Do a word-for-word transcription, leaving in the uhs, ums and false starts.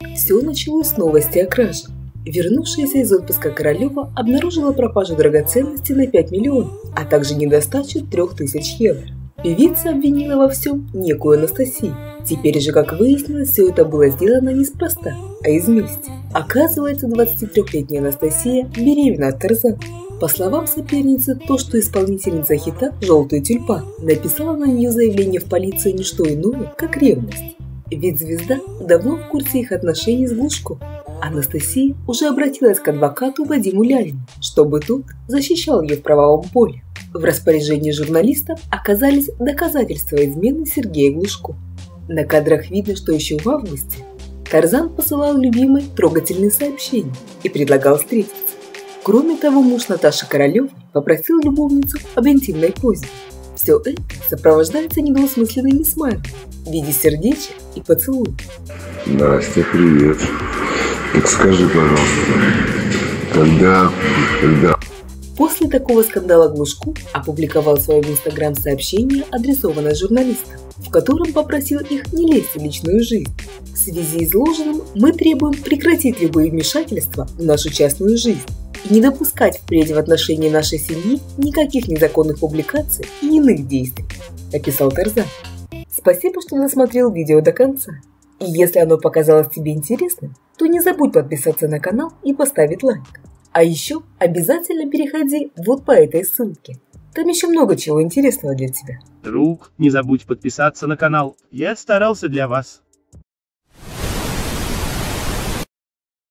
Все началось с новости о краже. Вернувшаяся из отпуска Королева обнаружила пропажу драгоценностей на пять миллионов, а также недостачу трёх тысяч евро. Певица обвинила во всем некую Анастасию. Теперь же, как выяснилось, все это было сделано неспроста, а из мести. Оказывается, двадцатитрёхлетняя Анастасия беременна от Тарзана. По словам соперницы, то, что исполнительница хита «Желтый тюльпан» написала на нее заявление в полицию, не что иное, как ревность. Ведь звезда давно в курсе их отношений с Глушко. Анастасия уже обратилась к адвокату Вадиму Лялину, чтобы тот защищал ее в правовом поле. В распоряжении журналистов оказались доказательства измены Сергея Глушко. На кадрах видно, что еще в августе Тарзан посылал любимой трогательные сообщения и предлагал встретиться. Кроме того, муж Наташи Королевой попросил любовницу об интимной позе. Все это сопровождается недвусмысленными смайлами в виде сердечек и поцелуев. Настя, привет. Так скажи, пожалуйста, когда, когда... После такого скандала Глушко опубликовал в своем инстаграм сообщение, адресованное журналистам, в котором попросил их не лезть в личную жизнь. В связи с изложенным мы требуем прекратить любые вмешательства в нашу частную жизнь и не допускать впредь в отношении нашей семьи никаких незаконных публикаций и иных действий, написал Тарзан. Спасибо, что досмотрел видео до конца. И если оно показалось тебе интересным, то не забудь подписаться на канал и поставить лайк. А еще обязательно переходи вот по этой ссылке. Там еще много чего интересного для тебя. Друг, не забудь подписаться на канал. Я старался для вас.